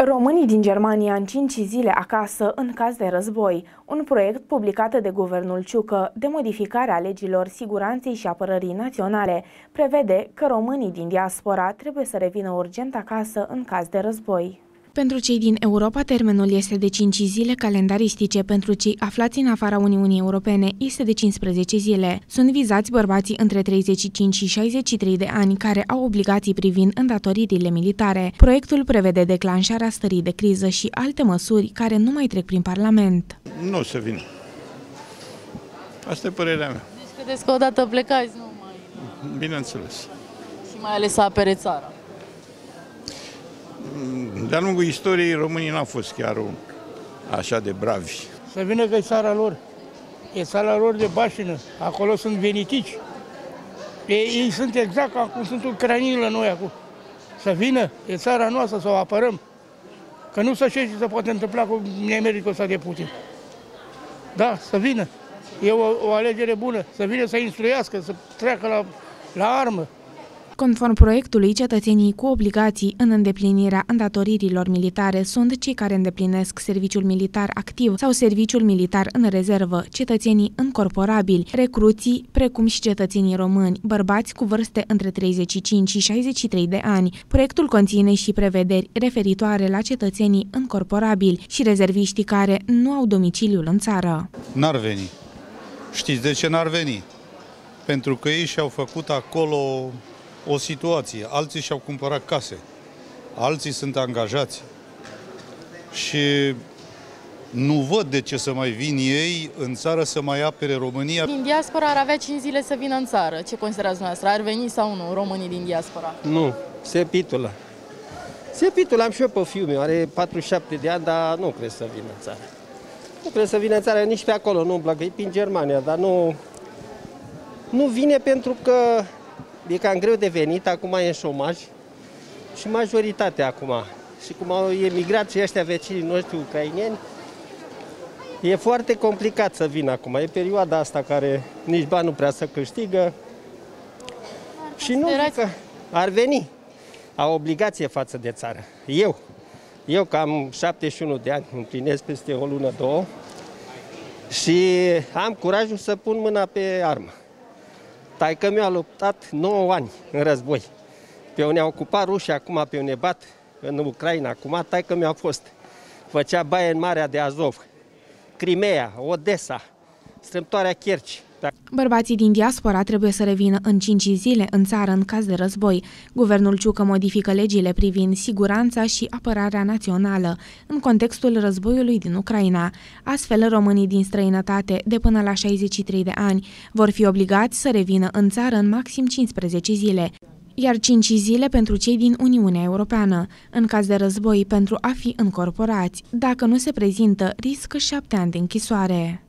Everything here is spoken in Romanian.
Românii din Germania în 5 zile acasă în caz de război. Un proiect publicat de guvernul Ciucă de modificare a legilor siguranței și apărării naționale prevede că românii din diaspora trebuie să revină urgent acasă în caz de război. Pentru cei din Europa, termenul este de 5 zile calendaristice, pentru cei aflați în afara Uniunii Europene este de 15 zile. Sunt vizați bărbații între 35 și 63 de ani care au obligații privind îndatoririle militare. Proiectul prevede declanșarea stării de criză și alte măsuri care nu mai trec prin Parlament. Nu o să vină. Asta e părerea mea. Deci credeți că odată plecați, nu mai... Bineînțeles. Și mai ales să apere țara. De-a lungul istoriei, românii n-au fost chiar așa de bravi. Să vină că e țara lor. E țara lor de bașină. Acolo sunt venitici. Ei sunt exact ca cum sunt ucrainii la noi acum. Să vină, e țara noastră, să o apărăm. Că nu să știi ce se poate întâmpla cu nemericul ăsta de Putin. Da, să vină. E o alegere bună. Să vină să instruiască, să treacă la armă. Conform proiectului, cetățenii cu obligații în îndeplinirea îndatoririlor militare sunt cei care îndeplinesc serviciul militar activ sau serviciul militar în rezervă, cetățenii încorporabili, recruții, precum și cetățenii români, bărbați cu vârste între 35 și 63 de ani. Proiectul conține și prevederi referitoare la cetățenii încorporabili și rezerviștii care nu au domiciliul în țară. N-ar veni. Știți de ce n-ar veni? Pentru că ei și-au făcut acolo o situație. Alții și-au cumpărat case, alții sunt angajați și nu văd de ce să mai vin ei în țară să mai apere România. Din diaspora ar avea 5 zile să vină în țară. Ce considerați dumneavoastră? Ar veni sau nu românii din diaspora? Nu, se pitulă. Se pitulă, am și eu pe fiul meu, are 47 de ani, dar nu cred să vină în țară. Nu cred să vină în țară, nici pe acolo, nu îmi plac, e prin Germania, dar nu vine pentru că e cam greu de venit, acum e în șomaj și majoritatea acum. Și cum au emigrat și ăștia vecinii noștri ucraineni, e foarte complicat să vină acum. E perioada asta care nici bani nu prea să câștigă și nu zic că ar veni. Au obligație față de țară. Eu că am 71 de ani, împlinesc peste o lună, două și am curajul să pun mâna pe armă. Taică-miu a luptat 9 ani în război. Pe unde a ocupat rușii, acum pe unde bat în Ucraina. Acum taică-miu a fost. Făcea baie în Marea de Azov, Crimea, Odessa, strâmtoarea Kerci. Bărbații din diaspora trebuie să revină în 5 zile în țară în caz de război. Guvernul Ciucă modifică legile privind siguranța și apărarea națională în contextul războiului din Ucraina. Astfel, românii din străinătate de până la 63 de ani vor fi obligați să revină în țară în maxim 15 zile, iar 5 zile pentru cei din Uniunea Europeană, în caz de război pentru a fi încorporați. Dacă nu se prezintă, riscă 7 ani de închisoare.